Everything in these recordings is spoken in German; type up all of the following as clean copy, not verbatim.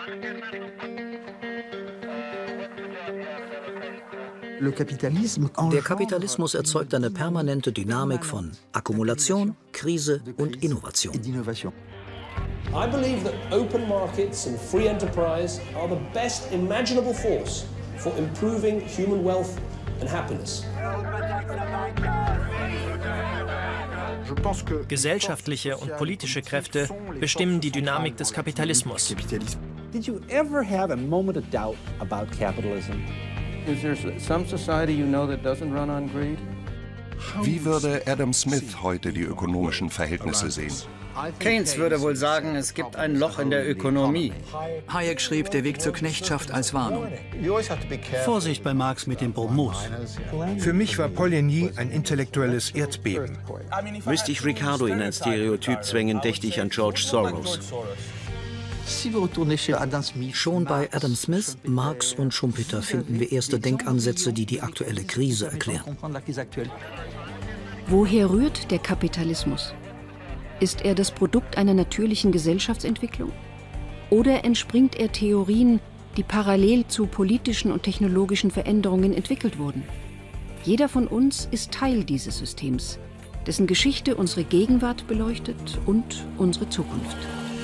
Der Kapitalismus erzeugt eine permanente Dynamik von Akkumulation, Krise und Innovation. I believe that open markets and free enterprise are the best imaginable force for improving human wealth and happiness. Gesellschaftliche und politische Kräfte bestimmen die Dynamik des Kapitalismus. Did you ever have a moment of doubt about capitalism? Is there some society you know that doesn't run on greed? Wie würde Adam Smith heute die ökonomischen Verhältnisse sehen? Keynes würde wohl sagen, es gibt ein Loch in der Ökonomie. Hayek schrieb, der Weg zur Knechtschaft als Warnung. Vorsicht bei Marx mit dem Bromos. Für mich war Poligny ein intellektuelles Erdbeben. Müsste ich Ricardo in ein Stereotyp zwängen, dächte ich an George Soros. Schon bei Adam Smith, Marx und Schumpeter finden wir erste Denkansätze, die die aktuelle Krise erklären. Woher rührt der Kapitalismus? Ist er das Produkt einer natürlichen Gesellschaftsentwicklung? Oder entspringt er Theorien, die parallel zu politischen und technologischen Veränderungen entwickelt wurden? Jeder von uns ist Teil dieses Systems, dessen Geschichte unsere Gegenwart beleuchtet und unsere Zukunft.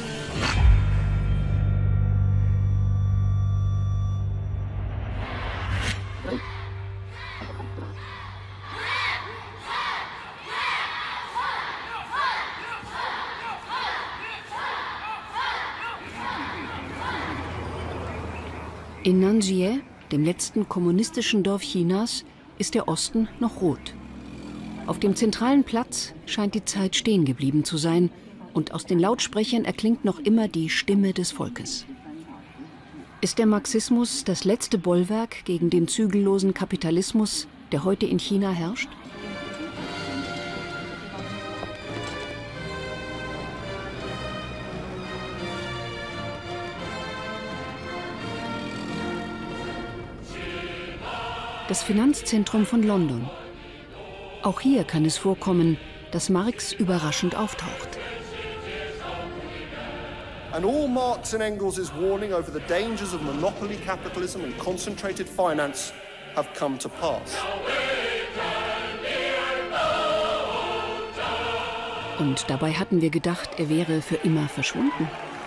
In Nanjie, dem letzten kommunistischen Dorf Chinas, ist der Osten noch rot. Auf dem zentralen Platz scheint die Zeit stehen geblieben zu sein und aus den Lautsprechern erklingt noch immer die Stimme des Volkes. Ist der Marxismus das letzte Bollwerk gegen den zügellosen Kapitalismus, der heute in China herrscht? Das Finanzzentrum von London. Auch hier kann es vorkommen, dass Marx überraschend auftaucht. And all Marx and Engels' warning over the dangers of monopoly capitalism and concentrated finance have come to pass. Und dabei hatten wir gedacht, er wäre für immer verschwunden.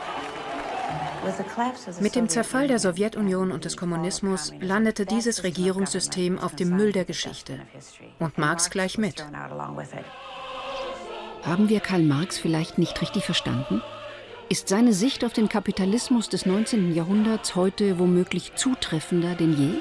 Mit dem Zerfall der Sowjetunion und des Kommunismus landete dieses Regierungssystem auf dem Müll der Geschichte. Und Marx gleich mit. Haben wir Karl Marx vielleicht nicht richtig verstanden? Ist seine Sicht auf den Kapitalismus des 19. Jahrhunderts heute womöglich zutreffender denn je?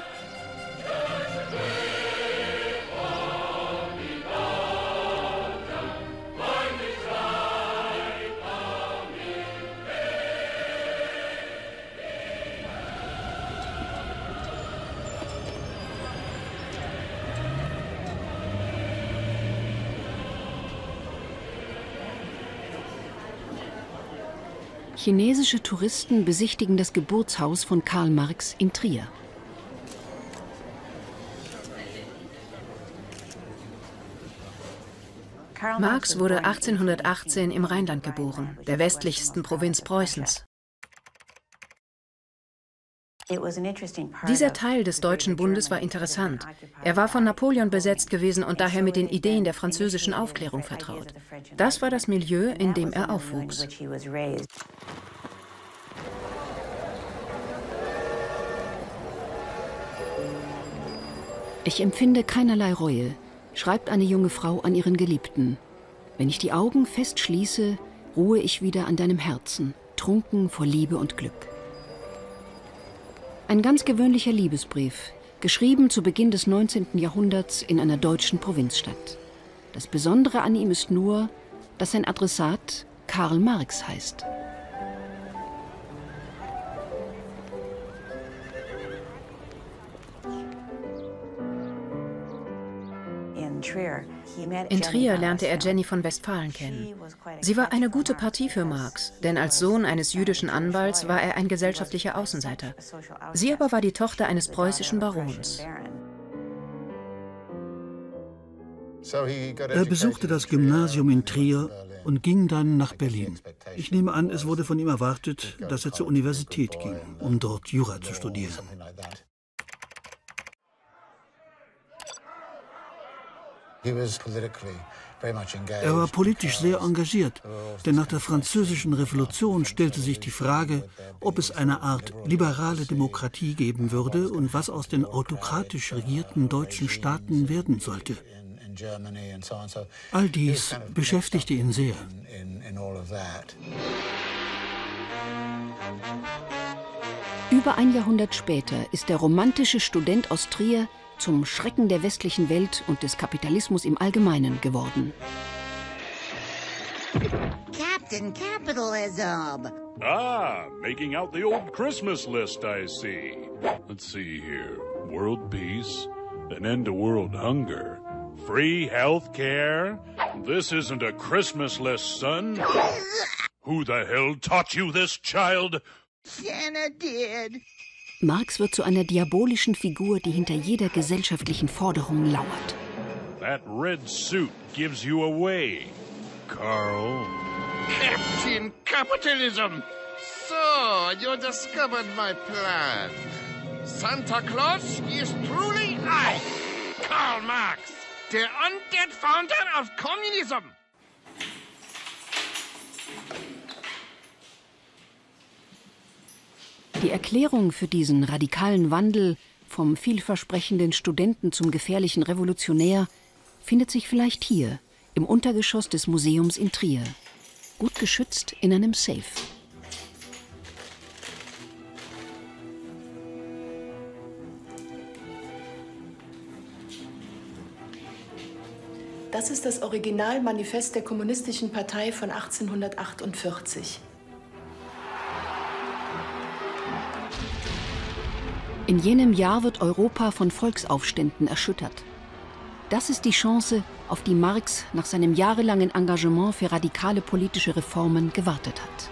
Chinesische Touristen besichtigen das Geburtshaus von Karl Marx in Trier. Marx wurde 1818 im Rheinland geboren, der westlichsten Provinz Preußens. Dieser Teil des Deutschen Bundes war interessant. Er war von Napoleon besetzt gewesen und daher mit den Ideen der französischen Aufklärung vertraut. Das war das Milieu, in dem er aufwuchs. Ich empfinde keinerlei Reue, schreibt eine junge Frau an ihren Geliebten. Wenn ich die Augen fest schließe, ruhe ich wieder an deinem Herzen, trunken vor Liebe und Glück. Ein ganz gewöhnlicher Liebesbrief, geschrieben zu Beginn des 19. Jahrhunderts in einer deutschen Provinzstadt. Das Besondere an ihm ist nur, dass sein Adressat Karl Marx heißt. In Trier lernte er Jenny von Westphalen kennen. Sie war eine gute Partie für Marx, denn als Sohn eines jüdischen Anwalts war er ein gesellschaftlicher Außenseiter. Sie aber war die Tochter eines preußischen Barons. Er besuchte das Gymnasium in Trier und ging dann nach Berlin. Ich nehme an, es wurde von ihm erwartet, dass er zur Universität ging, um dort Jura zu studieren. Er war politisch sehr engagiert, denn nach der Französischen Revolution stellte sich die Frage, ob es eine Art liberale Demokratie geben würde und was aus den autokratisch regierten deutschen Staaten werden sollte. All dies beschäftigte ihn sehr. Über ein Jahrhundert später ist der romantische Student aus Trier zum Schrecken der westlichen Welt und des Kapitalismus im Allgemeinen geworden. Captain Capitalism. Ah, making out the old Christmas list, I see. Let's see here. World peace, an end to world hunger, free health care. This isn't a Christmas list, son. Who the hell taught you this, child? Santa did. Marx wird zu einer diabolischen Figur, die hinter jeder gesellschaftlichen Forderung lauert. That red suit gives you away, Carl. Captain Capitalism! So, you discovered my plan. Santa Claus is truly I, Karl Marx, the undead founder of communism. Die Erklärung für diesen radikalen Wandel vom vielversprechenden Studenten zum gefährlichen Revolutionär findet sich vielleicht hier, im Untergeschoss des Museums in Trier. Gut geschützt in einem Safe. Das ist das Originalmanifest der Kommunistischen Partei von 1848. In jenem Jahr wird Europa von Volksaufständen erschüttert. Das ist die Chance, auf die Marx nach seinem jahrelangen Engagement für radikale politische Reformen gewartet hat.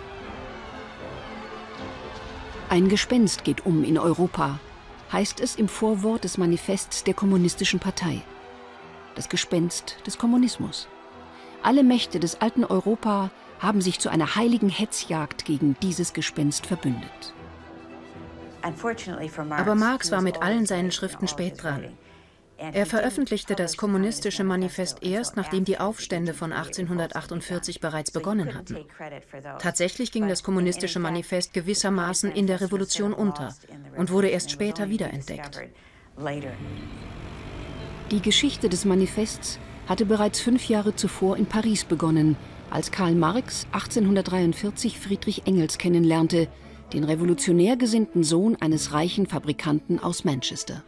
Ein Gespenst geht um in Europa, heißt es im Vorwort des Manifests der Kommunistischen Partei. Das Gespenst des Kommunismus. Alle Mächte des alten Europa haben sich zu einer heiligen Hetzjagd gegen dieses Gespenst verbündet. Aber Marx war mit allen seinen Schriften spät dran. Er veröffentlichte das Kommunistische Manifest erst, nachdem die Aufstände von 1848 bereits begonnen hatten. Tatsächlich ging das Kommunistische Manifest gewissermaßen in der Revolution unter und wurde erst später wiederentdeckt. Die Geschichte des Manifests hatte bereits 5 Jahre zuvor in Paris begonnen, als Karl Marx 1843 Friedrich Engels kennenlernte, den revolutionär gesinnten Sohn eines reichen Fabrikanten aus Manchester.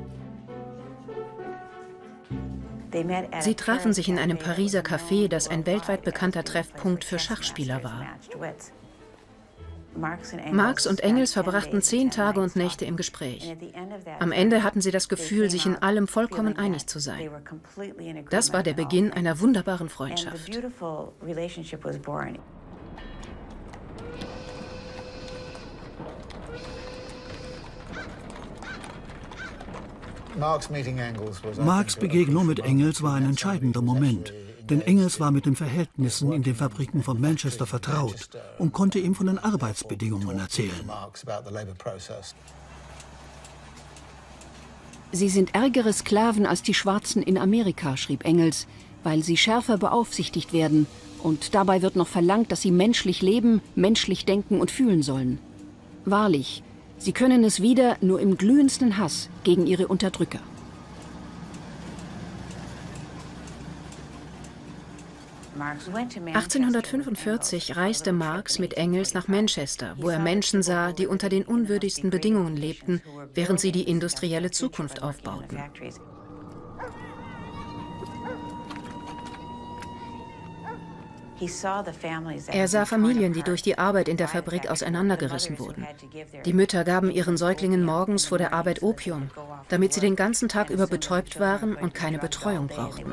Sie trafen sich in einem Pariser Café, das ein weltweit bekannter Treffpunkt für Schachspieler war. Marx und Engels verbrachten 10 Tage und Nächte im Gespräch. Am Ende hatten sie das Gefühl, sich in allem vollkommen einig zu sein. Das war der Beginn einer wunderbaren Freundschaft. Marx' Begegnung mit Engels war ein entscheidender Moment, denn Engels war mit den Verhältnissen in den Fabriken von Manchester vertraut und konnte ihm von den Arbeitsbedingungen erzählen. Sie sind ärgere Sklaven als die Schwarzen in Amerika, schrieb Engels, weil sie schärfer beaufsichtigt werden, und dabei wird noch verlangt, dass sie menschlich leben, menschlich denken und fühlen sollen. Wahrlich, sie können es wieder nur im glühendsten Hass gegen ihre Unterdrücker. (1845) reiste Marx mit Engels nach Manchester, wo er Menschen sah, die unter den unwürdigsten Bedingungen lebten, während sie die industrielle Zukunft aufbauten. Er sah Familien, die durch die Arbeit in der Fabrik auseinandergerissen wurden. Die Mütter gaben ihren Säuglingen morgens vor der Arbeit Opium, damit sie den ganzen Tag über betäubt waren und keine Betreuung brauchten.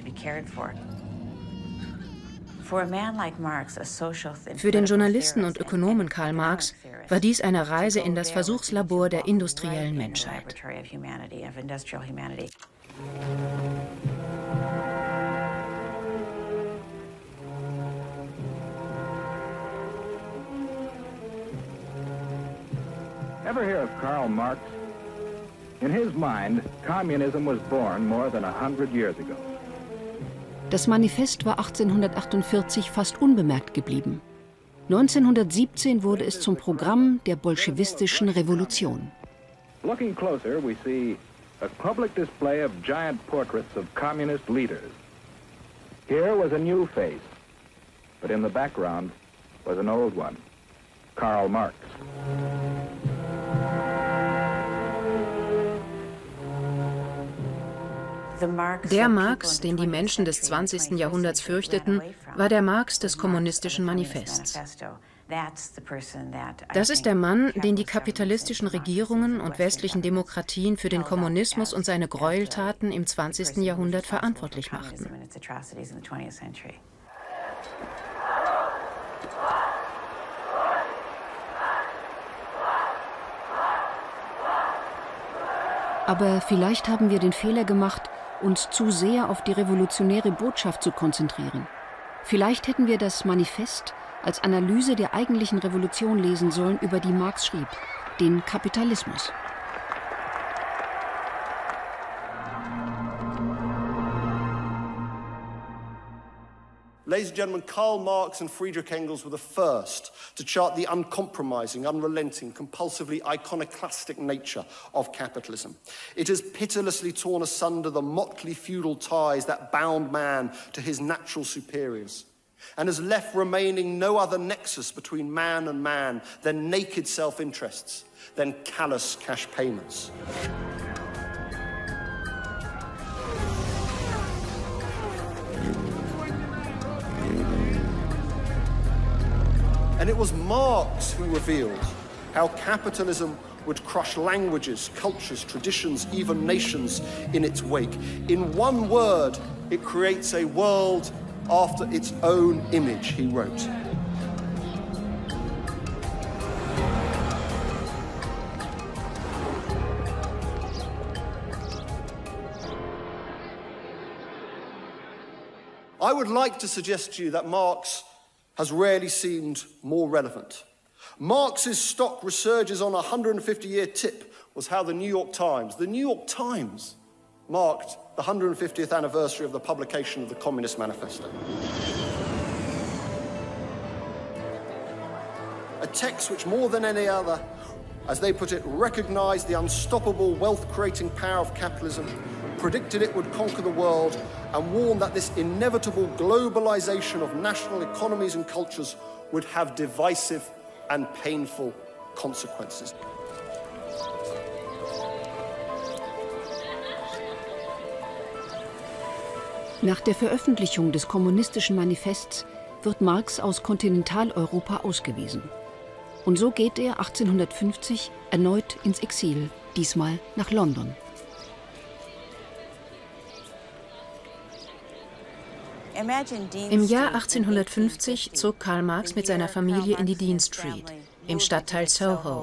Für den Journalisten und Ökonomen Karl Marx war dies eine Reise in das Versuchslabor der industriellen Menschheit. Ever hear of Karl Marx? In his mind, communism was born more than 100 years ago. Das Manifest war 1848 fast unbemerkt geblieben. 1917 wurde es zum Programm der bolschewistischen Revolution. Looking closer, we see a public display of giant portraits of communist leaders. Here was a new face, but in the background was an old one, Karl Marx. Der Marx, den die Menschen des 20. Jahrhunderts fürchteten, war der Marx des Kommunistischen Manifests. Das ist der Mann, den die kapitalistischen Regierungen und westlichen Demokratien für den Kommunismus und seine Gräueltaten im 20. Jahrhundert verantwortlich machten. Aber vielleicht haben wir den Fehler gemacht, uns zu sehr auf die revolutionäre Botschaft zu konzentrieren. Vielleicht hätten wir das Manifest als Analyse der eigentlichen Revolution lesen sollen, über die Marx schrieb, den Kapitalismus. Ladies and gentlemen, Karl Marx and Friedrich Engels were the first to chart the uncompromising, unrelenting, compulsively iconoclastic nature of capitalism. It has pitilessly torn asunder the motley feudal ties that bound man to his natural superiors, and has left remaining no other nexus between man and man than naked self-interests, than callous cash payments. And it was Marx who revealed how capitalism would crush languages, cultures, traditions, even nations in its wake. In one word, it creates a world after its own image, he wrote. I would like to suggest to you that Marx has rarely seemed more relevant. Marx's stock resurges on a 150-year tip was how the New York Times marked the 150th anniversary of the publication of the Communist Manifesto. A text which more than any other, as they put it, recognized the unstoppable wealth-creating power of capitalism, predicted it would conquer the world, and warned that this inevitable globalization of national economies and cultures would have divisive and painful consequences. Nach der Veröffentlichung des Kommunistischen Manifests wird Marx aus Kontinentaleuropa ausgewiesen. Und so geht er 1850 erneut ins Exil, diesmal nach London. Im Jahr 1850 zog Karl Marx mit seiner Familie in die Dean Street, im Stadtteil Soho.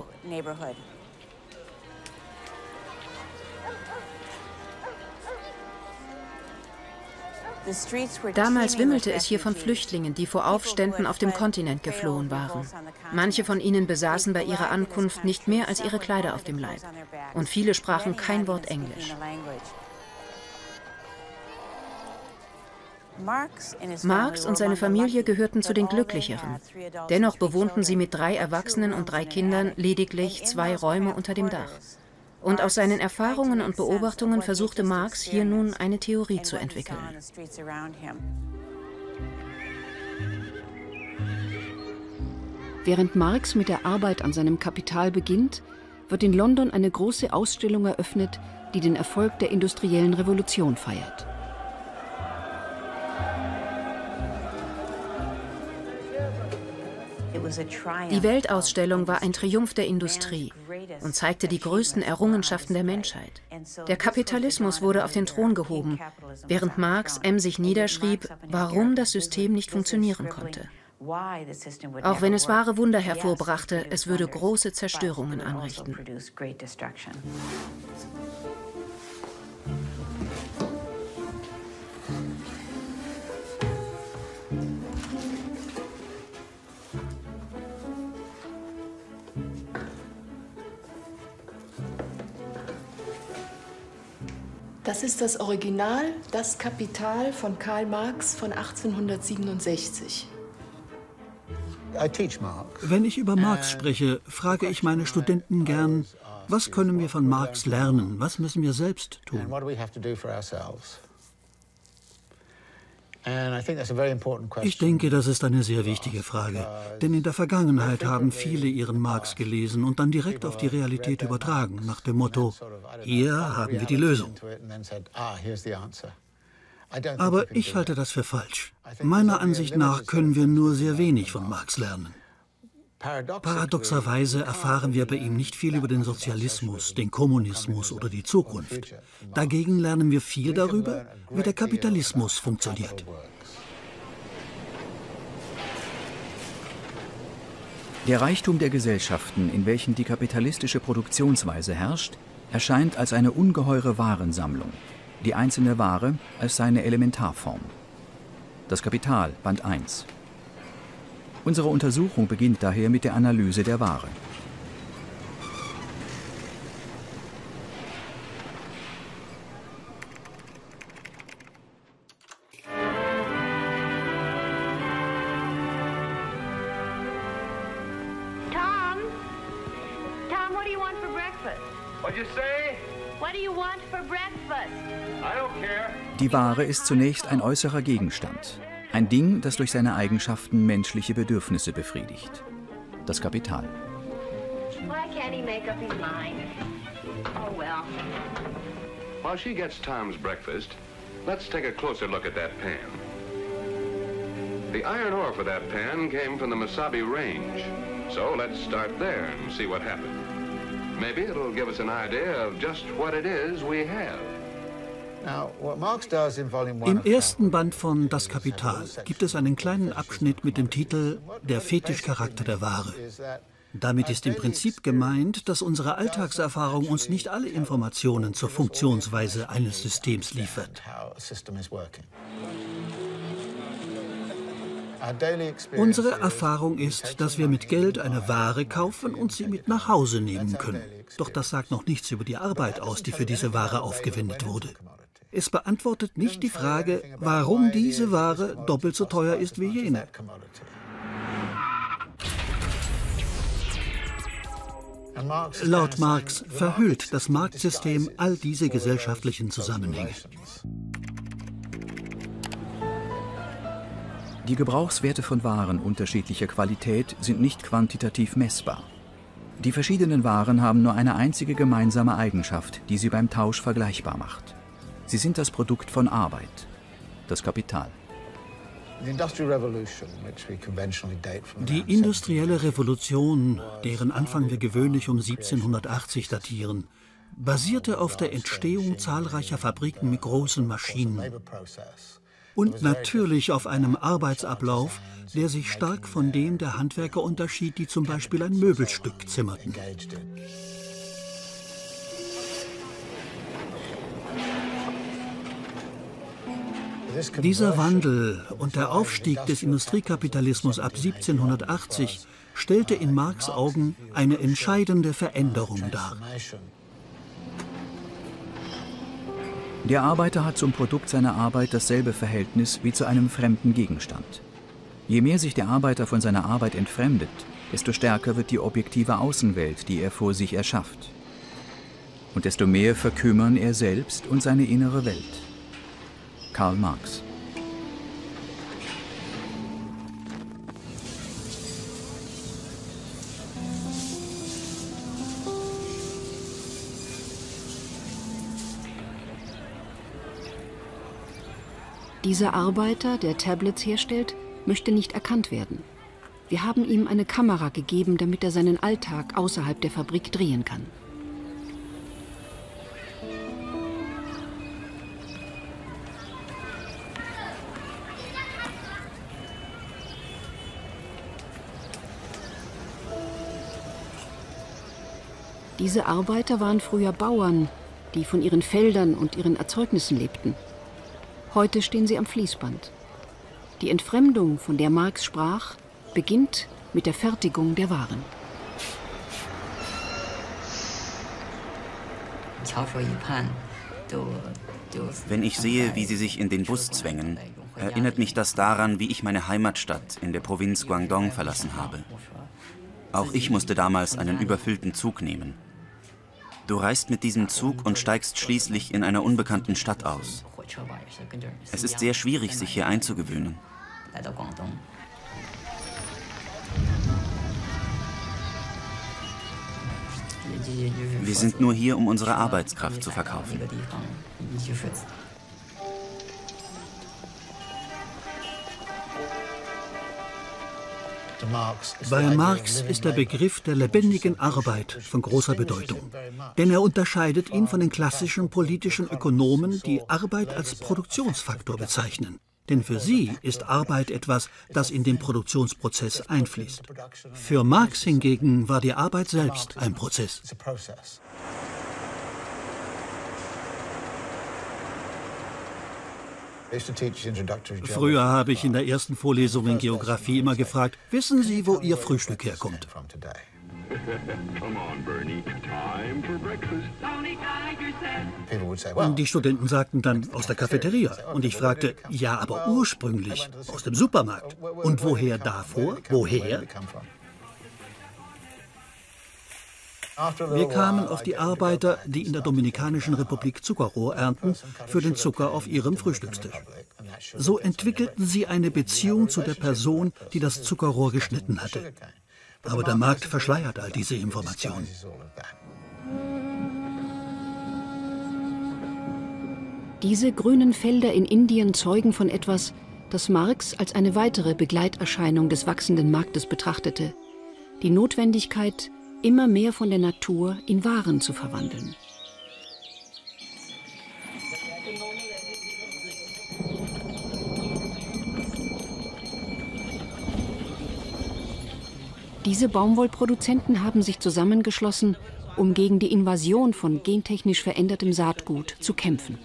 Damals wimmelte es hier von Flüchtlingen, die vor Aufständen auf dem Kontinent geflohen waren. Manche von ihnen besaßen bei ihrer Ankunft nicht mehr als ihre Kleider auf dem Leib. Und viele sprachen kein Wort Englisch. Marx und seine Familie gehörten zu den Glücklicheren. Dennoch bewohnten sie mit 3 Erwachsenen und 3 Kindern lediglich 2 Räume unter dem Dach. Und aus seinen Erfahrungen und Beobachtungen versuchte Marx hier nun eine Theorie zu entwickeln. Während Marx mit der Arbeit an seinem Kapital beginnt, wird in London eine große Ausstellung eröffnet, die den Erfolg der industriellen Revolution feiert. Die Weltausstellung war ein Triumph der Industrie und zeigte die größten Errungenschaften der Menschheit. Der Kapitalismus wurde auf den Thron gehoben, während Marx emsig niederschrieb, warum das System nicht funktionieren konnte. Auch wenn es wahre Wunder hervorbrachte, es würde große Zerstörungen anrichten. Das ist das Original, das Kapital von Karl Marx von 1867. Wenn ich über Marx spreche, frage ich meine Studenten gern, was können wir von Marx lernen? Was müssen wir selbst tun? Ich denke, das ist eine sehr wichtige Frage. Denn in der Vergangenheit haben viele ihren Marx gelesen und dann direkt auf die Realität übertragen, nach dem Motto, hier haben wir die Lösung. Aber ich halte das für falsch. Meiner Ansicht nach können wir nur sehr wenig von Marx lernen. Paradoxerweise erfahren wir bei ihm nicht viel über den Sozialismus, den Kommunismus oder die Zukunft. Dagegen lernen wir viel darüber, wie der Kapitalismus funktioniert. Der Reichtum der Gesellschaften, in welchen die kapitalistische Produktionsweise herrscht, erscheint als eine ungeheure Warensammlung, die einzelne Ware als seine Elementarform. Das Kapital, Band 1. Unsere Untersuchung beginnt daher mit der Analyse der Ware. Tom, what do you want for breakfast? What'd you say? What do you want for breakfast? I don't care. Die Ware ist zunächst ein äußerer Gegenstand. Ein Ding, das durch seine Eigenschaften menschliche Bedürfnisse befriedigt. Das Kapital. Why can't he make up his mind? Oh well. While she gets Tom's breakfast, let's take a closer look at that pan. The iron ore for that pan came from the Mesabi Range. So let's start there and see what happened. Maybe it'll give us an idea of just what it is we have. Im ersten Band von Das Kapital gibt es einen kleinen Abschnitt mit dem Titel »Der Fetischcharakter der Ware«. Damit ist im Prinzip gemeint, dass unsere Alltagserfahrung uns nicht alle Informationen zur Funktionsweise eines Systems liefert. Unsere Erfahrung ist, dass wir mit Geld eine Ware kaufen und sie mit nach Hause nehmen können. Doch das sagt noch nichts über die Arbeit aus, die für diese Ware aufgewendet wurde. Es beantwortet nicht die Frage, warum diese Ware doppelt so teuer ist wie jene. Laut Marx verhüllt das Marktsystem all diese gesellschaftlichen Zusammenhänge. Die Gebrauchswerte von Waren unterschiedlicher Qualität sind nicht quantitativ messbar. Die verschiedenen Waren haben nur eine einzige gemeinsame Eigenschaft, die sie beim Tausch vergleichbar macht. Sie sind das Produkt von Arbeit, das Kapital. Die industrielle Revolution, deren Anfang wir gewöhnlich um 1780 datieren, basierte auf der Entstehung zahlreicher Fabriken mit großen Maschinen. Und natürlich auf einem Arbeitsablauf, der sich stark von dem der Handwerker unterschied, die zum Beispiel ein Möbelstück zimmerten. Dieser Wandel und der Aufstieg des Industriekapitalismus ab 1780 stellte in Marx' Augen eine entscheidende Veränderung dar. Der Arbeiter hat zum Produkt seiner Arbeit dasselbe Verhältnis wie zu einem fremden Gegenstand. Je mehr sich der Arbeiter von seiner Arbeit entfremdet, desto stärker wird die objektive Außenwelt, die er vor sich erschafft. Und desto mehr verkümmern er selbst und seine innere Welt. Karl Marx. Dieser Arbeiter, der Tablets herstellt, möchte nicht erkannt werden. Wir haben ihm eine Kamera gegeben, damit er seinen Alltag außerhalb der Fabrik drehen kann. Diese Arbeiter waren früher Bauern, die von ihren Feldern und ihren Erzeugnissen lebten. Heute stehen sie am Fließband. Die Entfremdung, von der Marx sprach, beginnt mit der Fertigung der Waren. Wenn ich sehe, wie sie sich in den Bus zwängen, erinnert mich das daran, wie ich meine Heimatstadt in der Provinz Guangdong verlassen habe. Auch ich musste damals einen überfüllten Zug nehmen. Du reist mit diesem Zug und steigst schließlich in einer unbekannten Stadt aus. Es ist sehr schwierig, sich hier einzugewöhnen. Wir sind nur hier, um unsere Arbeitskraft zu verkaufen. Bei Marx ist der Begriff der lebendigen Arbeit von großer Bedeutung. Denn er unterscheidet ihn von den klassischen politischen Ökonomen, die Arbeit als Produktionsfaktor bezeichnen. Denn für sie ist Arbeit etwas, das in den Produktionsprozess einfließt. Für Marx hingegen war die Arbeit selbst ein Prozess. Früher habe ich in der ersten Vorlesung in Geografie immer gefragt, wissen Sie, wo Ihr Frühstück herkommt? Und die Studenten sagten dann, aus der Cafeteria. Und ich fragte, ja, aber ursprünglich aus dem Supermarkt. Und woher davor? Woher? Wir kamen auf die Arbeiter, die in der Dominikanischen Republik Zuckerrohr ernten, für den Zucker auf ihrem Frühstückstisch. So entwickelten sie eine Beziehung zu der Person, die das Zuckerrohr geschnitten hatte. Aber der Markt verschleiert all diese Informationen. Diese grünen Felder in Indien zeugen von etwas, das Marx als eine weitere Begleiterscheinung des wachsenden Marktes betrachtete: die Notwendigkeit, immer mehr von der Natur in Waren zu verwandeln. Diese Baumwollproduzenten haben sich zusammengeschlossen, um gegen die Invasion von gentechnisch verändertem Saatgut zu kämpfen.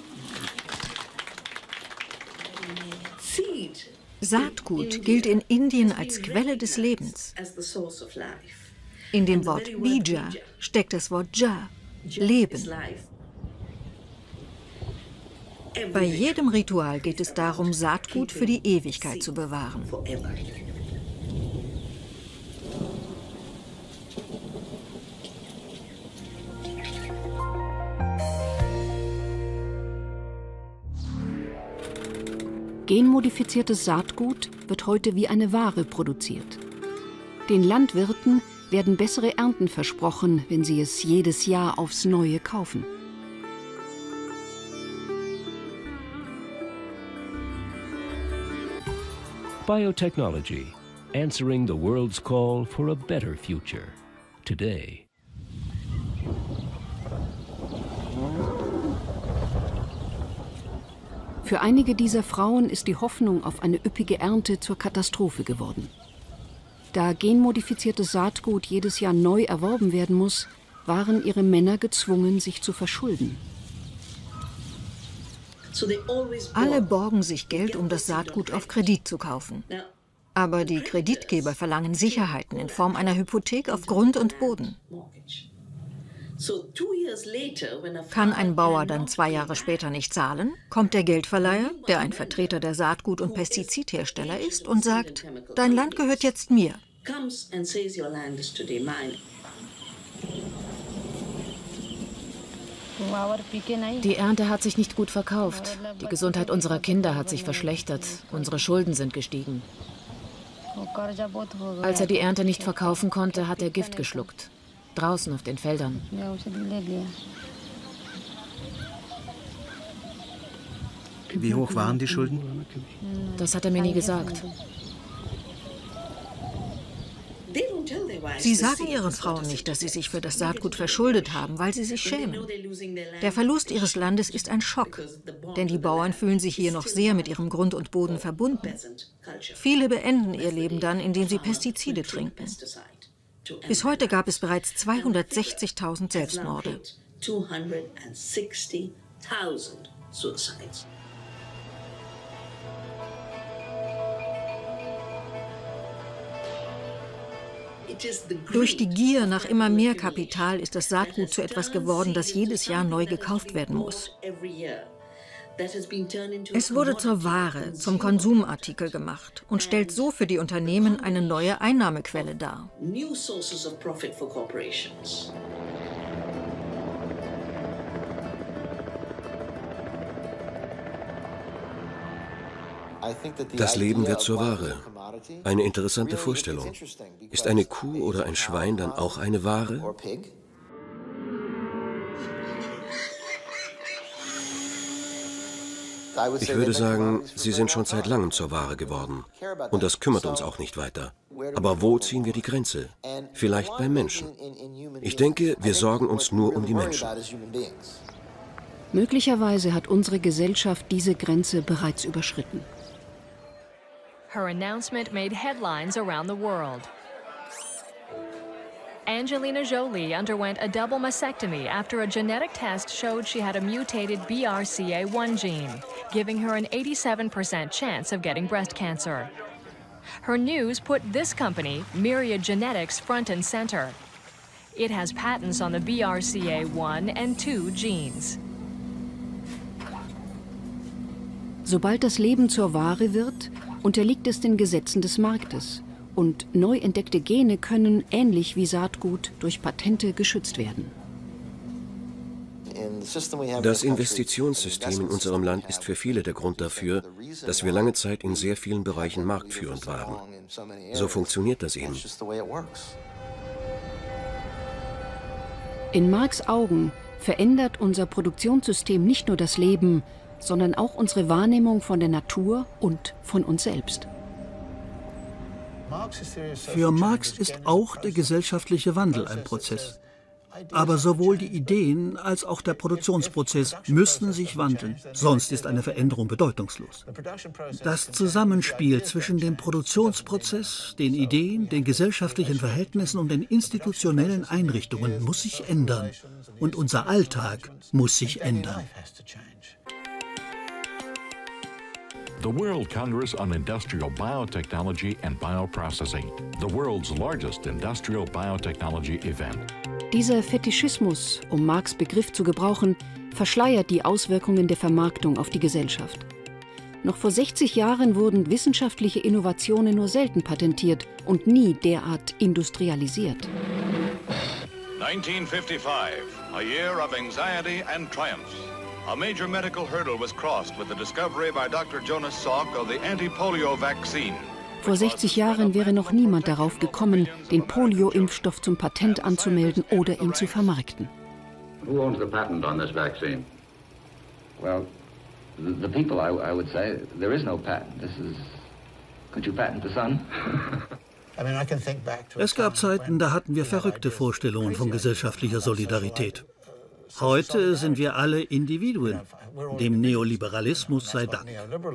Saatgut gilt in Indien als Quelle des Lebens. In dem Wort Bija steckt das Wort Ja, Leben. Bei jedem Ritual geht es darum, Saatgut für die Ewigkeit zu bewahren. Genmodifiziertes Saatgut wird heute wie eine Ware produziert. Den Landwirten werden bessere Ernten versprochen, wenn sie es jedes Jahr aufs Neue kaufen. Biotechnology, answering the world's call for a better future. Today. Für einige dieser Frauen ist die Hoffnung auf eine üppige Ernte zur Katastrophe geworden. Da genmodifiziertes Saatgut jedes Jahr neu erworben werden muss, waren ihre Männer gezwungen, sich zu verschulden. Alle borgen sich Geld, um das Saatgut auf Kredit zu kaufen. Aber die Kreditgeber verlangen Sicherheiten in Form einer Hypothek auf Grund und Boden. Kann ein Bauer dann 2 Jahre später nicht zahlen, kommt der Geldverleiher, der ein Vertreter der Saatgut- und Pestizidhersteller ist, und sagt, dein Land gehört jetzt mir. Die Ernte hat sich nicht gut verkauft. Die Gesundheit unserer Kinder hat sich verschlechtert. Unsere Schulden sind gestiegen. Als er die Ernte nicht verkaufen konnte, hat er Gift geschluckt. Draußen auf den Feldern. Wie hoch waren die Schulden? Das hat er mir nie gesagt. Sie sagen ihren Frauen nicht, dass sie sich für das Saatgut verschuldet haben, weil sie sich schämen. Der Verlust ihres Landes ist ein Schock, denn die Bauern fühlen sich hier noch sehr mit ihrem Grund und Boden verbunden. Viele beenden ihr Leben dann, indem sie Pestizide trinken. Bis heute gab es bereits 260.000 Selbstmorde. Durch die Gier nach immer mehr Kapital ist das Saatgut zu etwas geworden, das jedes Jahr neu gekauft werden muss. Es wurde zur Ware, zum Konsumartikel gemacht und stellt so für die Unternehmen eine neue Einnahmequelle dar. Das Leben wird zur Ware. Eine interessante Vorstellung. Ist eine Kuh oder ein Schwein dann auch eine Ware? Ich würde sagen, sie sind schon seit langem zur Ware geworden. Und das kümmert uns auch nicht weiter. Aber wo ziehen wir die Grenze? Vielleicht beim Menschen. Ich denke, wir sorgen uns nur um die Menschen. Möglicherweise hat unsere Gesellschaft diese Grenze bereits überschritten. Her announcement made headlines around the world. Angelina Jolie underwent a double mastectomy after a genetic test showed she had a mutated BRCA1 gene, giving her an 87% chance of getting breast cancer. Her news put this company, Myriad Genetics, front and center. It has patents on the BRCA1 and 2 genes. Sobald das Leben zur Ware wird, unterliegt es den Gesetzen des Marktes. Und neu entdeckte Gene können, ähnlich wie Saatgut, durch Patente geschützt werden. Das Investitionssystem in unserem Land ist für viele der Grund dafür, dass wir lange Zeit in sehr vielen Bereichen marktführend waren. So funktioniert das eben. In Marx Augen verändert unser Produktionssystem nicht nur das Leben, sondern auch unsere Wahrnehmung von der Natur und von uns selbst. Für Marx ist auch der gesellschaftliche Wandel ein Prozess. Aber sowohl die Ideen als auch der Produktionsprozess müssen sich wandeln, sonst ist eine Veränderung bedeutungslos. Das Zusammenspiel zwischen dem Produktionsprozess, den Ideen, den gesellschaftlichen Verhältnissen und den institutionellen Einrichtungen muss sich ändern. Und unser Alltag muss sich ändern. The World Congress on Industrial Biotechnology and Bioprocessing, the world's largest industrial biotechnology event. Dieser Fetischismus, um Marx' Begriff zu gebrauchen, verschleiert die Auswirkungen der Vermarktung auf die Gesellschaft. Noch vor 60 Jahren wurden wissenschaftliche Innovationen nur selten patentiert und nie derart industrialisiert. 1955, a year of anxiety and triumphs. A major medical hurdle was crossed with the discovery by Dr. Jonas Salk of the anti-polio vaccine. Vor 60 Jahren wäre noch niemand darauf gekommen, den Polio-Impfstoff zum Patent anzumelden oder ihn zu vermarkten. Who owns the patent on this vaccine? Well, the people, I would say. There is no patent. This is... Could you patent the sun? Es gab Zeiten, da hatten wir verrückte Vorstellungen von gesellschaftlicher Solidarität. Heute sind wir alle Individuen. Dem Neoliberalismus sei Dank.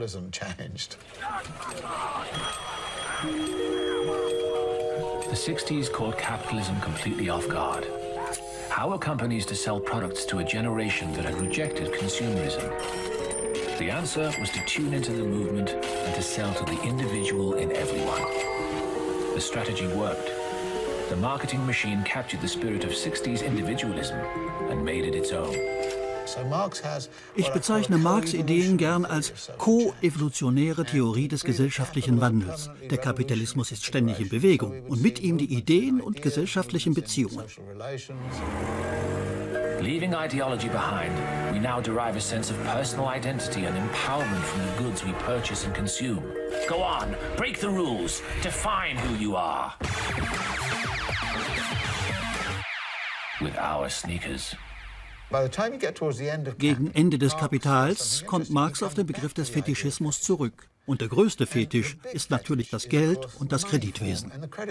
The 60s caught capitalism completely off guard. How are companies to sell products to a generation that had rejected consumerism? The answer was to tune into the movement and to sell to the individual in everyone. The strategy worked. The marketing machine captured the spirit of 60s individualism and made it its own. Ich bezeichne Marx' Ideen gern als koevolutionäre Theorie des gesellschaftlichen Wandels. Der Kapitalismus ist ständig in Bewegung und mit ihm die Ideen und gesellschaftlichen Beziehungen. Leaving ideology behind, we now derive a sense of personal identity and empowerment from the goods we purchase and consume. Go on, break the rules, define who you are. With our sneakers. Gegen Ende des Kapitals kommt Marx auf den Begriff des Fetischismus zurück. Und der größte Fetisch ist natürlich das Geld und das Kreditwesen.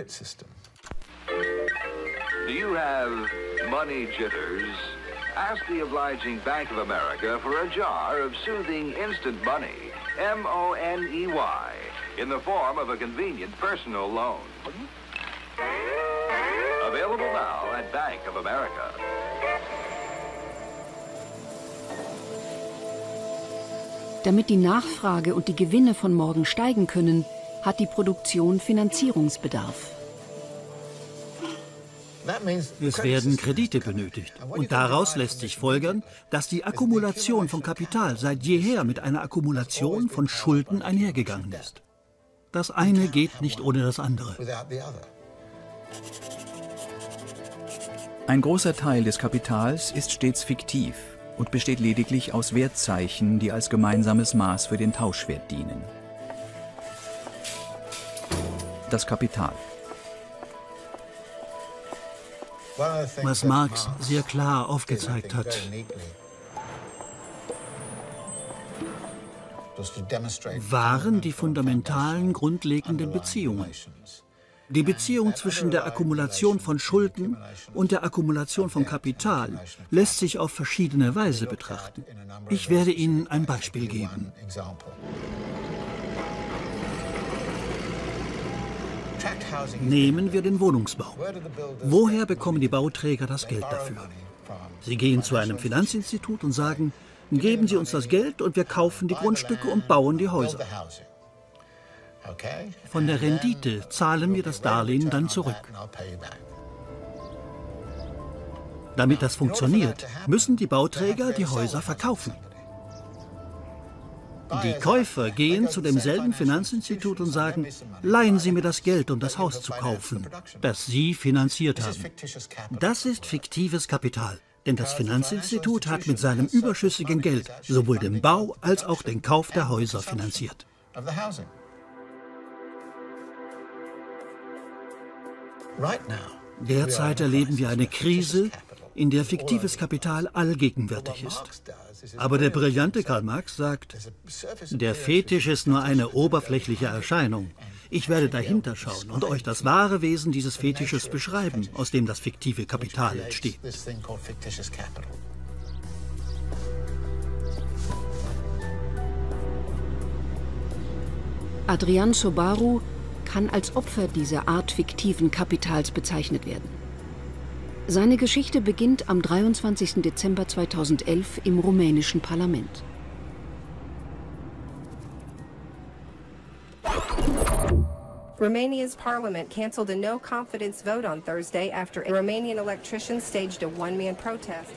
Do you have money jitters? Ask the obliging Bank of America for a jar of soothing instant money, M-O-N-E-Y, in the form of a convenient personal loan. Available now at Bank of America. Damit die Nachfrage und die Gewinne von morgen steigen können, hat die Produktion Finanzierungsbedarf. Es werden Kredite benötigt. Und daraus lässt sich folgern, dass die Akkumulation von Kapital seit jeher mit einer Akkumulation von Schulden einhergegangen ist. Das eine geht nicht ohne das andere. Ein großer Teil des Kapitals ist stets fiktiv und besteht lediglich aus Wertzeichen, die als gemeinsames Maß für den Tauschwert dienen. Das Kapital. Was Marx sehr klar aufgezeigt hat, waren die fundamentalen, grundlegenden Beziehungen. Die Beziehung zwischen der Akkumulation von Schulden und der Akkumulation von Kapital lässt sich auf verschiedene Weise betrachten. Ich werde Ihnen ein Beispiel geben. Nehmen wir den Wohnungsbau. Woher bekommen die Bauträger das Geld dafür? Sie gehen zu einem Finanzinstitut und sagen, geben Sie uns das Geld und wir kaufen die Grundstücke und bauen die Häuser. Von der Rendite zahlen wir das Darlehen dann zurück. Damit das funktioniert, müssen die Bauträger die Häuser verkaufen. Die Käufer gehen zu demselben Finanzinstitut und sagen, leihen Sie mir das Geld, um das Haus zu kaufen, das Sie finanziert haben. Das ist fiktives Kapital, denn das Finanzinstitut hat mit seinem überschüssigen Geld sowohl den Bau als auch den Kauf der Häuser finanziert. Derzeit erleben wir eine Krise, in der fiktives Kapital allgegenwärtig ist. Aber der brillante Karl Marx sagt, der Fetisch ist nur eine oberflächliche Erscheinung. Ich werde dahinter schauen und euch das wahre Wesen dieses Fetisches beschreiben, aus dem das fiktive Kapital entsteht. Adrian Sobaru kann als Opfer dieser Art fiktiven Kapitals bezeichnet werden. Seine Geschichte beginnt am 23. Dezember 2011 im rumänischen Parlament. Romania's parliament canceled a no-confidence vote on Thursday after Romanian electricians staged a one-man protest.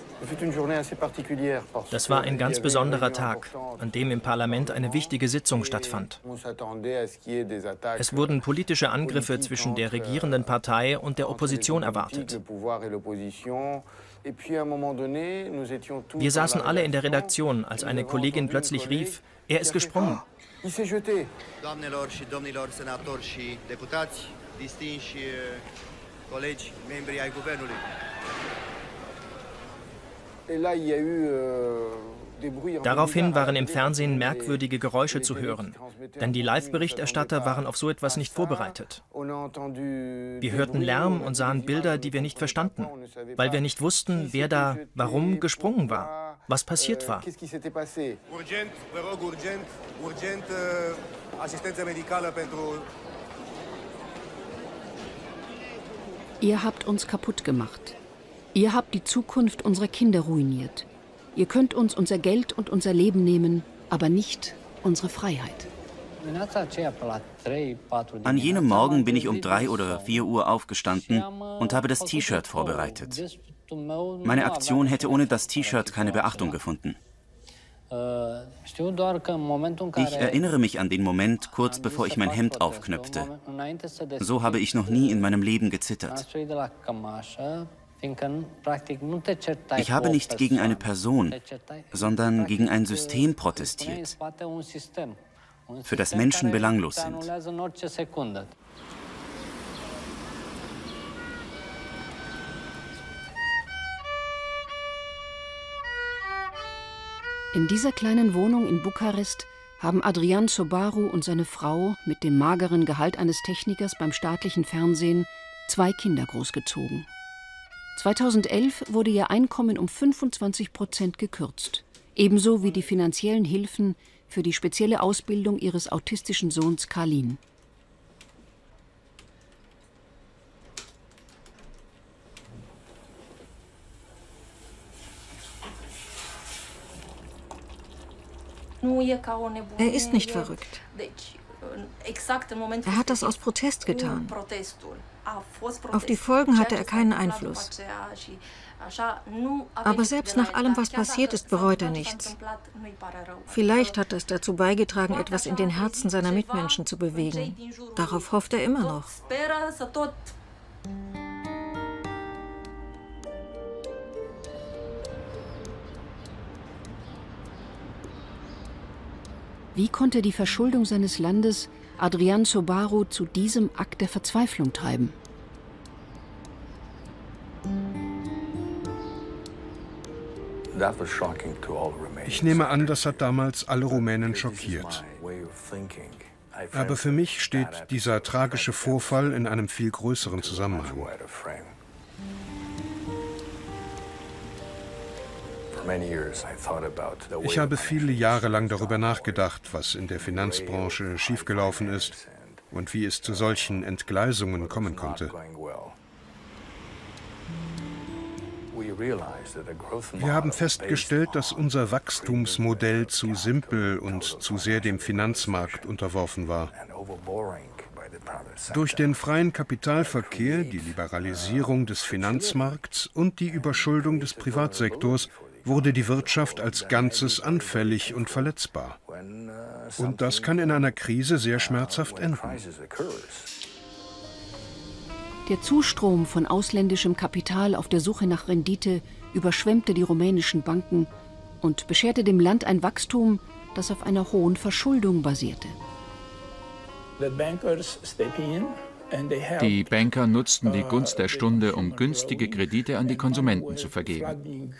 Das war ein ganz besonderer Tag, an dem im Parlament eine wichtige Sitzung stattfand. Es wurden politische Angriffe zwischen der regierenden Partei und der Opposition erwartet. Wir saßen alle in der Redaktion, als eine Kollegin plötzlich rief, er ist gesprungen. Doamnelor și domnilor senatori și deputați, distinși colegi, membri ai guvernului. Daraufhin waren im Fernsehen merkwürdige Geräusche zu hören, denn die Live-Berichterstatter waren auf so etwas nicht vorbereitet. Wir hörten Lärm und sahen Bilder, die wir nicht verstanden, weil wir nicht wussten, wer da warum gesprungen war, was passiert war. Urgent, vă rog, urgent, asistență medicală pentru... Ihr habt uns kaputt gemacht. Ihr habt die Zukunft unserer Kinder ruiniert. Ihr könnt uns unser Geld und unser Leben nehmen, aber nicht unsere Freiheit. An jenem Morgen bin ich um 3 oder 4 Uhr aufgestanden und habe das T-Shirt vorbereitet. Meine Aktion hätte ohne das T-Shirt keine Beachtung gefunden. Ich erinnere mich an den Moment, kurz bevor ich mein Hemd aufknöpfte. So habe ich noch nie in meinem Leben gezittert. Ich habe nicht gegen eine Person, sondern gegen ein System protestiert, für das Menschen belanglos sind. In dieser kleinen Wohnung in Bukarest haben Adrian Sobaru und seine Frau mit dem mageren Gehalt eines Technikers beim staatlichen Fernsehen 2 Kinder großgezogen. 2011 wurde ihr Einkommen um 25% gekürzt, ebenso wie die finanziellen Hilfen für die spezielle Ausbildung ihres autistischen Sohns Kalin. Er ist nicht verrückt. Er hat das aus Protest getan. Auf die Folgen hatte er keinen Einfluss. Aber selbst nach allem, was passiert ist, bereut er nichts. Vielleicht hat es dazu beigetragen, etwas in den Herzen seiner Mitmenschen zu bewegen. Darauf hofft er immer noch. Wie konnte die Verschuldung seines Landes Adrian Sobaru zu diesem Akt der Verzweiflung treiben? Ich nehme an, das hat damals alle Rumänen schockiert. Aber für mich steht dieser tragische Vorfall in einem viel größeren Zusammenhang. Ich habe viele Jahre lang darüber nachgedacht, was in der Finanzbranche schiefgelaufen ist und wie es zu solchen Entgleisungen kommen konnte. Wir haben festgestellt, dass unser Wachstumsmodell zu simpel und zu sehr dem Finanzmarkt unterworfen war. Durch den freien Kapitalverkehr, die Liberalisierung des Finanzmarkts und die Überschuldung des Privatsektors wurde die Wirtschaft als Ganzes anfällig und verletzbar. Und das kann in einer Krise sehr schmerzhaft enden. Der Zustrom von ausländischem Kapital auf der Suche nach Rendite überschwemmte die rumänischen Banken und bescherte dem Land ein Wachstum, das auf einer hohen Verschuldung basierte. Die Banker nutzten die Gunst der Stunde, um günstige Kredite an die Konsumenten zu vergeben.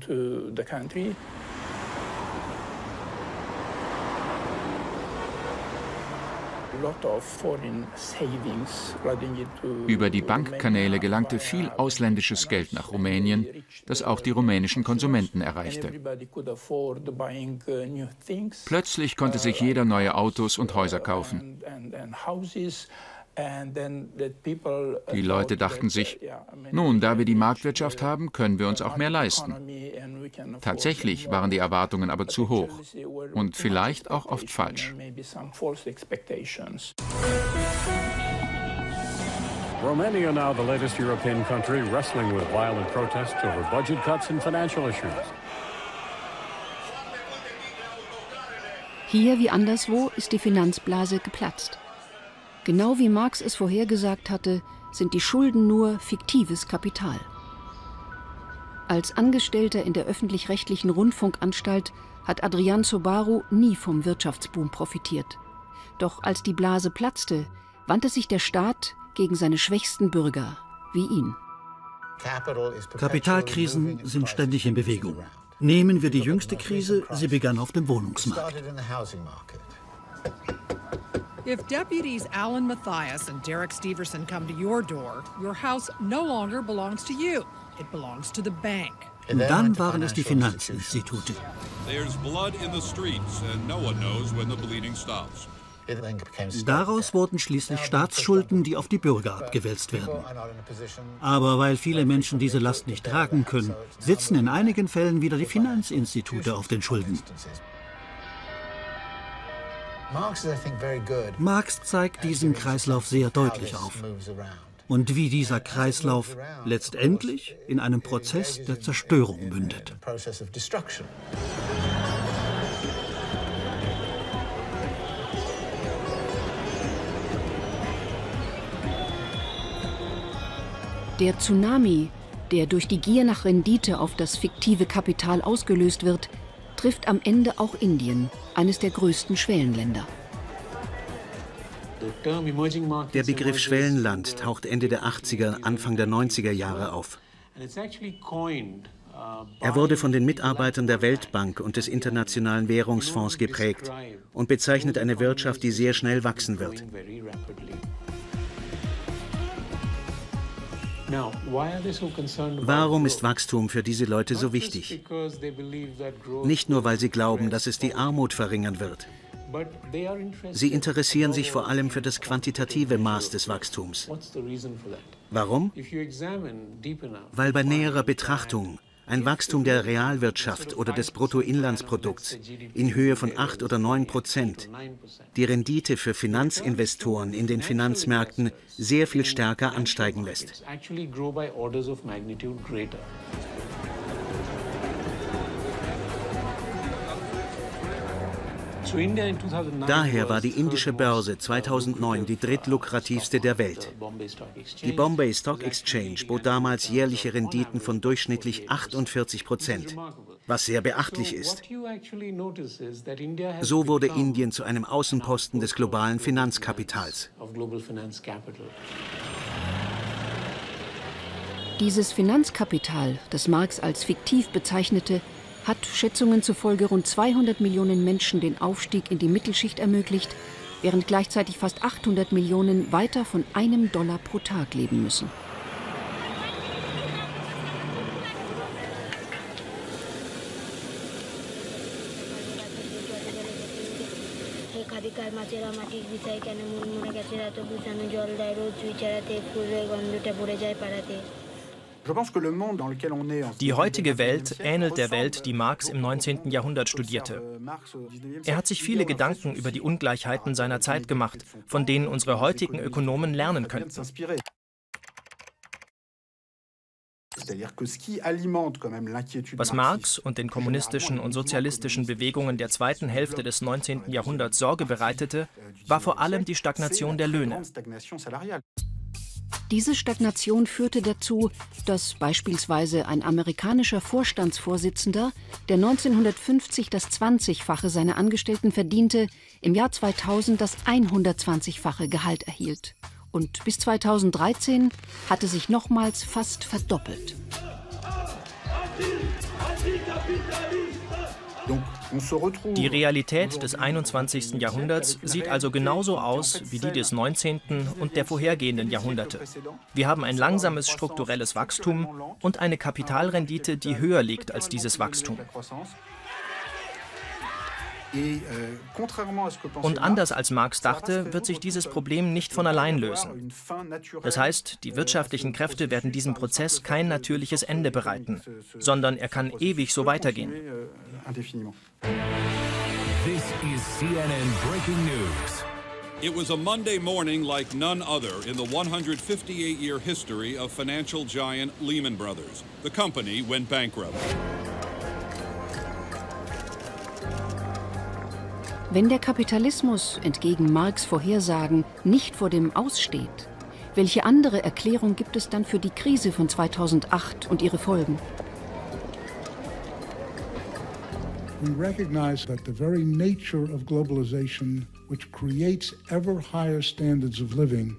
Über die Bankkanäle gelangte viel ausländisches Geld nach Rumänien, das auch die rumänischen Konsumenten erreichte. Plötzlich konnte sich jeder neue Autos und Häuser kaufen. Die Leute dachten sich, nun, da wir die Marktwirtschaft haben, können wir uns auch mehr leisten. Tatsächlich waren die Erwartungen aber zu hoch und vielleicht auch oft falsch. Romania now the latest European country wrestling with violent protests over budget cuts and financial issues. Hier wie anderswo ist die Finanzblase geplatzt. Genau wie Marx es vorhergesagt hatte, sind die Schulden nur fiktives Kapital. Als Angestellter in der öffentlich-rechtlichen Rundfunkanstalt hat Adrian Sobaru nie vom Wirtschaftsboom profitiert. Doch als die Blase platzte, wandte sich der Staat gegen seine schwächsten Bürger, wie ihn. Kapitalkrisen sind ständig in Bewegung. Nehmen wir die jüngste Krise, sie begann auf dem Wohnungsmarkt. If deputies Alan Mathias and Derek Steverson come to your door, your house no longer belongs to you. It belongs to the bank. Dann waren es die Finanzinstitute. There's blood in the streets and no one knows when the bleeding stops. Daraus wurden schließlich Staatsschulden, die auf die Bürger abgewälzt werden. Aber weil viele Menschen diese Last nicht tragen können, sitzen in einigen Fällen wieder die Finanzinstitute auf den Schulden. Marx zeigt diesen Kreislauf sehr deutlich auf. Und wie dieser Kreislauf letztendlich in einem Prozess der Zerstörung mündet. Der Tsunami, der durch die Gier nach Rendite auf das fiktive Kapital ausgelöst wird, trifft am Ende auch Indien, eines der größten Schwellenländer. Der Begriff Schwellenland taucht Ende der 80er, Anfang der 90er Jahre auf. Er wurde von den Mitarbeitern der Weltbank und des Internationalen Währungsfonds geprägt und bezeichnet eine Wirtschaft, die sehr schnell wachsen wird. Warum ist Wachstum für diese Leute so wichtig? Nicht nur, weil sie glauben, dass es die Armut verringern wird. Sie interessieren sich vor allem für das quantitative Maß des Wachstums. Warum? Weil bei näherer Betrachtung ein Wachstum der Realwirtschaft oder des Bruttoinlandsprodukts in Höhe von 8 oder 9%, die Rendite für Finanzinvestoren in den Finanzmärkten sehr viel stärker ansteigen lässt. Daher war die indische Börse 2009 die drittlukrativste der Welt. Die Bombay Stock Exchange bot damals jährliche Renditen von durchschnittlich 48%, was sehr beachtlich ist. So wurde Indien zu einem Außenposten des globalen Finanzkapitals. Dieses Finanzkapital, das Marx als fiktiv bezeichnete, hat Schätzungen zufolge rund 200 Millionen Menschen den Aufstieg in die Mittelschicht ermöglicht, während gleichzeitig fast 800 Millionen weiter von $1 pro Tag leben müssen. Die heutige Welt ähnelt der Welt, die Marx im 19. Jahrhundert studierte. Er hat sich viele Gedanken über die Ungleichheiten seiner Zeit gemacht, von denen unsere heutigen Ökonomen lernen könnten. Was Marx und den kommunistischen und sozialistischen Bewegungen der zweiten Hälfte des 19. Jahrhunderts Sorge bereitete, war vor allem die Stagnation der Löhne. Diese Stagnation führte dazu, dass beispielsweise ein amerikanischer Vorstandsvorsitzender, der 1950 das 20-fache seiner Angestellten verdiente, im Jahr 2000 das 120-fache Gehalt erhielt. Und bis 2013 hatte sich nochmals fast verdoppelt. Die Realität des 21. Jahrhunderts sieht also genauso aus wie die des 19. und der vorhergehenden Jahrhunderte. Wir haben ein langsames strukturelles Wachstum und eine Kapitalrendite, die höher liegt als dieses Wachstum. Und anders als Marx dachte, wird sich dieses Problem nicht von allein lösen. Das heißt, die wirtschaftlichen Kräfte werden diesem Prozess kein natürliches Ende bereiten, sondern er kann ewig so weitergehen. This is CNN Breaking News. It was a Monday morning like none other in the 158-year history of financial giant Lehman Brothers. The company went bankrupt. Wenn der Kapitalismus, entgegen Marx' Vorhersagen, nicht vor dem Aus steht, welche andere Erklärung gibt es dann für die Krise von 2008 und ihre Folgen? We recognize that the very nature of globalization, which creates ever higher standards of living,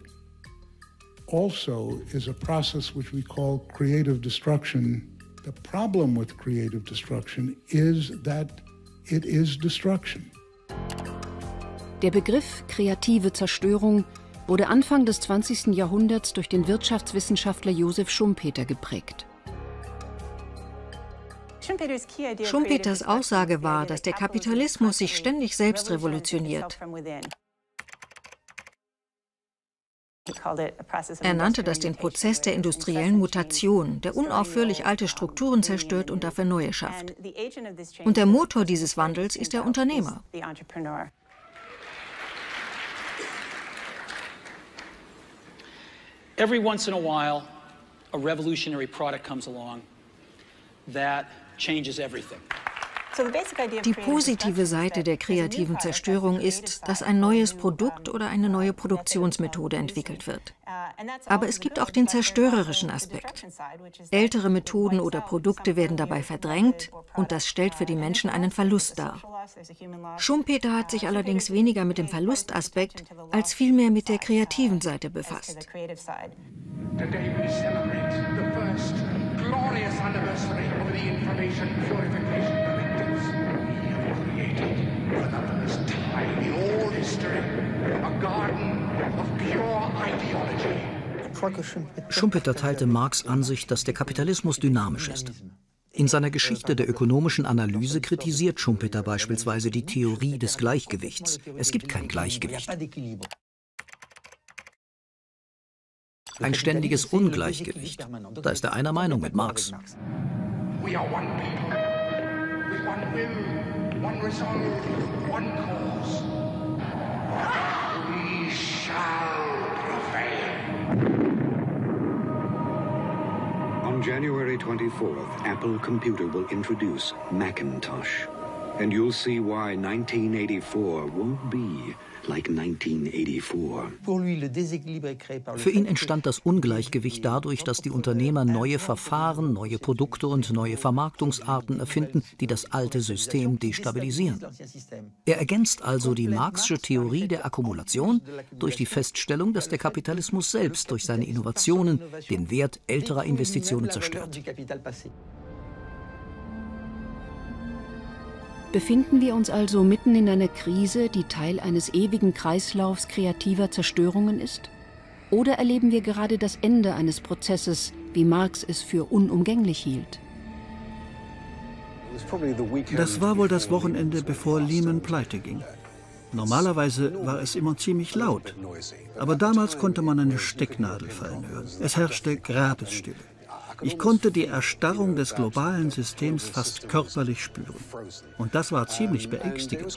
also is a process which we call creative destruction. The problem with creative destruction is that it is destruction. Der Begriff kreative Zerstörung wurde Anfang des 20. Jahrhunderts durch den Wirtschaftswissenschaftler Josef Schumpeter geprägt. Schumpeters Aussage war, dass der Kapitalismus sich ständig selbst revolutioniert. Er nannte das den Prozess der industriellen Mutation, der unaufhörlich alte Strukturen zerstört und dafür neue schafft. Und der Motor dieses Wandels ist der Unternehmer. Every once in a while, a revolutionary product comes along that changes everything. Die positive Seite der kreativen Zerstörung ist, dass ein neues Produkt oder eine neue Produktionsmethode entwickelt wird. Aber es gibt auch den zerstörerischen Aspekt. Ältere Methoden oder Produkte werden dabei verdrängt und das stellt für die Menschen einen Verlust dar. Schumpeter hat sich allerdings weniger mit dem Verlustaspekt als vielmehr mit der kreativen Seite befasst. Glorious anniversary of the information purification directives. We have created for the first time in all history a garden of pure ideology. Schumpeter teilte Marx' Ansicht, dass der Kapitalismus dynamisch ist. In seiner Geschichte der ökonomischen Analyse kritisiert Schumpeter beispielsweise die Theorie des Gleichgewichts. Es gibt kein Gleichgewicht. Ein ständiges Ungleichgewicht. Da ist er einer Meinung mit Marx. We are one people, with one will, one resolve, one cause. We shall prevail. On January 24th, Apple Computer will introduce Macintosh. And you'll see why 1984 won't be like 1984. Für ihn entstand das Ungleichgewicht dadurch, dass die Unternehmer neue Verfahren, neue Produkte und neue Vermarktungsarten erfinden, die das alte System destabilisieren. Er ergänzt also die Marxische Theorie der Akkumulation durch die Feststellung, dass der Kapitalismus selbst durch seine Innovationen den Wert älterer Investitionen zerstört. Befinden wir uns also mitten in einer Krise, die Teil eines ewigen Kreislaufs kreativer Zerstörungen ist? Oder erleben wir gerade das Ende eines Prozesses, wie Marx es für unumgänglich hielt? Das war wohl das Wochenende, bevor Lehman pleite ging. Normalerweise war es immer ziemlich laut, aber damals konnte man eine Stecknadel fallen hören. Es herrschte Grabesstille. Ich konnte die Erstarrung des globalen Systems fast körperlich spüren. Und das war ziemlich beängstigend.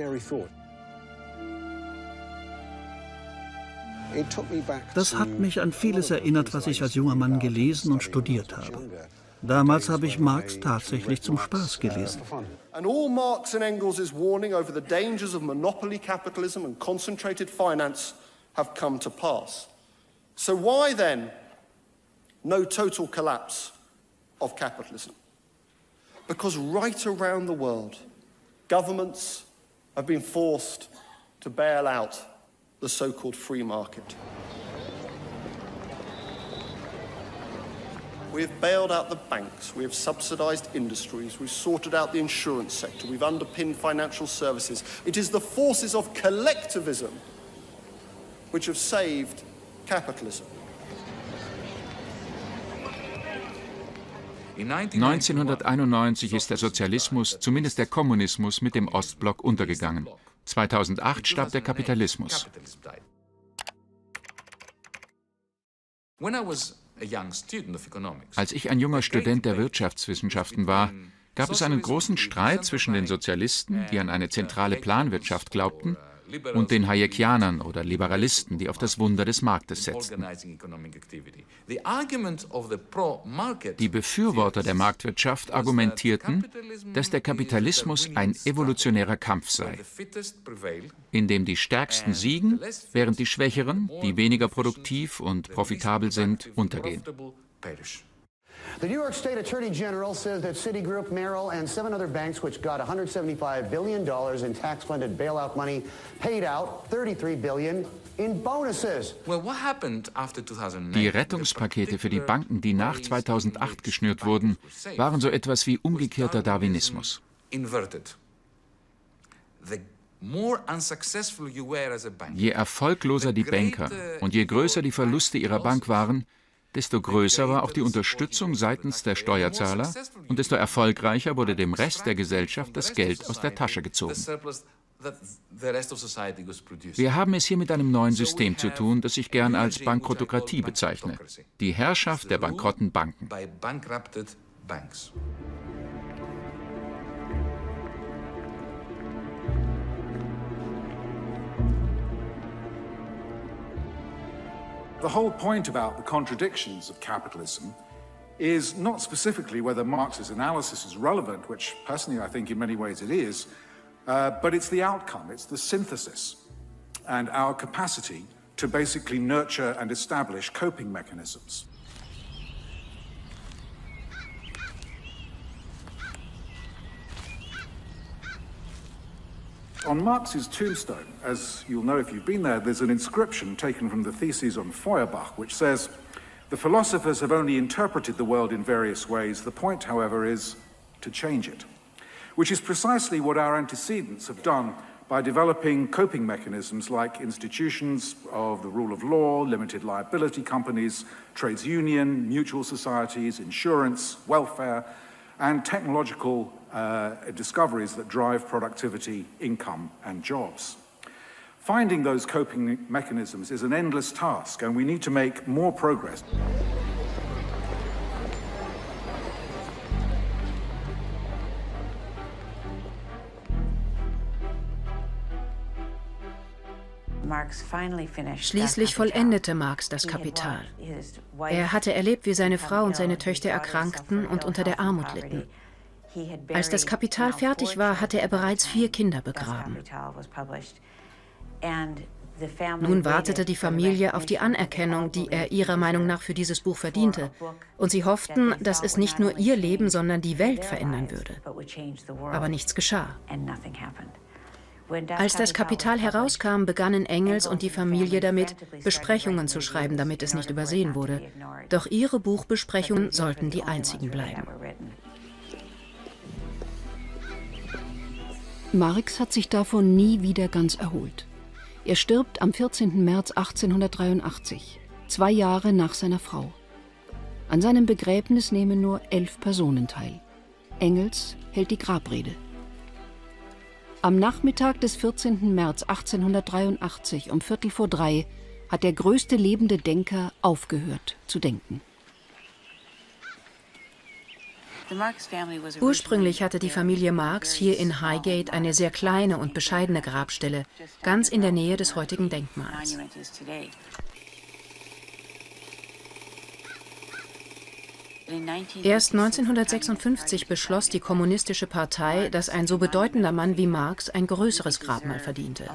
Das hat mich an vieles erinnert, was ich als junger Mann gelesen und studiert habe. Damals habe ich Marx tatsächlich zum Spaß gelesen. And all Marx and Engels' warning over the dangers of monopoly capitalism and concentrated finance have come to pass. So why then no total collapse of capitalism? Because right around the world, governments have been forced to bail out the so-called free market. We have bailed out the banks, we have subsidized industries, we've sorted out the insurance sector, we've underpinned financial services. It is the forces of collectivism which have saved capitalism. 1991 ist der Sozialismus, zumindest der Kommunismus, mit dem Ostblock untergegangen. 2008 starb der Kapitalismus. Als ich ein junger Student der Wirtschaftswissenschaften war, gab es einen großen Streit zwischen den Sozialisten, die an eine zentrale Planwirtschaft glaubten, und den Hayekianern oder Liberalisten, die auf das Wunder des Marktes setzten. Die Befürworter der Marktwirtschaft argumentierten, dass der Kapitalismus ein evolutionärer Kampf sei, in dem die Stärksten siegen, während die Schwächeren, die weniger produktiv und profitabel sind, untergehen. The New York State Attorney General says that Citigroup, Merrill, and 7 other banks, which got $175 billion in tax-funded bailout money, paid out $33 billion in bonuses. Die Rettungspakete für die Banken, die nach 2008 geschnürt wurden, waren so etwas wie umgekehrter Darwinismus. Je erfolgloser die Banker und je größer die Verluste ihrer Bank waren, desto größer war auch die Unterstützung seitens der Steuerzahler und desto erfolgreicher wurde dem Rest der Gesellschaft das Geld aus der Tasche gezogen. Wir haben es hier mit einem neuen System zu tun, das ich gern als Bankrotokratie bezeichne. Die Herrschaft der bankrotten Banken. The whole point about the contradictions of capitalism is not specifically whether Marx's analysis is relevant, which personally I think in many ways it is, but it's the outcome, it's the synthesis, and our capacity to basically nurture and establish coping mechanisms. On Marx's tombstone, as you'll know if you've been there, there's an inscription taken from the Theses on Feuerbach, which says, "The philosophers have only interpreted the world in various ways. The point, however, is to change it," which is precisely what our antecedents have done by developing coping mechanisms like institutions of the rule of law, limited liability companies, trades union, mutual societies, insurance, welfare, and technological discoveries that drive productivity, income, and jobs. Finding those coping mechanisms is an endless task, and we need to make more progress. Schließlich vollendete Marx das Kapital. Er hatte erlebt, wie seine Frau und seine Töchter erkrankten und unter der Armut litten. Als das Kapital fertig war, hatte er bereits 4 Kinder begraben. Nun wartete die Familie auf die Anerkennung, die er ihrer Meinung nach für dieses Buch verdiente. Und sie hofften, dass es nicht nur ihr Leben, sondern die Welt verändern würde. Aber nichts geschah. Als das Kapital herauskam, begannen Engels und die Familie damit, Besprechungen zu schreiben, damit es nicht übersehen wurde. Doch ihre Buchbesprechungen sollten die einzigen bleiben. Marx hat sich davon nie wieder ganz erholt. Er stirbt am 14. März 1883, 2 Jahre nach seiner Frau. An seinem Begräbnis nehmen nur 11 Personen teil. Engels hält die Grabrede. Am Nachmittag des 14. März 1883 um 2:45 hat der größte lebende Denker aufgehört zu denken. Ursprünglich hatte die Familie Marx hier in Highgate eine sehr kleine und bescheidene Grabstelle, ganz in der Nähe des heutigen Denkmals. Erst 1956 beschloss die Kommunistische Partei, dass ein so bedeutender Mann wie Marx ein größeres Grabmal verdiente.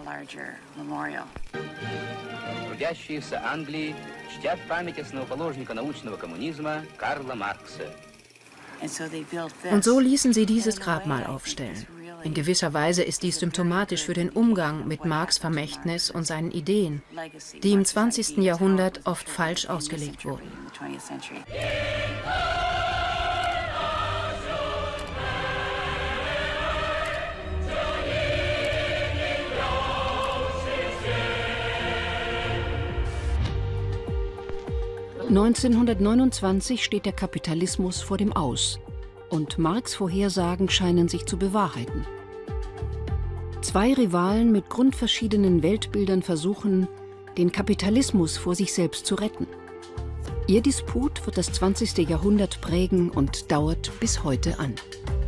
Und so ließen sie dieses Grabmal aufstellen. In gewisser Weise ist dies symptomatisch für den Umgang mit Marx' Vermächtnis und seinen Ideen, die im 20. Jahrhundert oft falsch ausgelegt wurden. (1929) steht der Kapitalismus vor dem Aus und Marx' Vorhersagen scheinen sich zu bewahrheiten. 2 Rivalen mit grundverschiedenen Weltbildern versuchen, den Kapitalismus vor sich selbst zu retten. Ihr Disput wird das 20. Jahrhundert prägen und dauert bis heute an.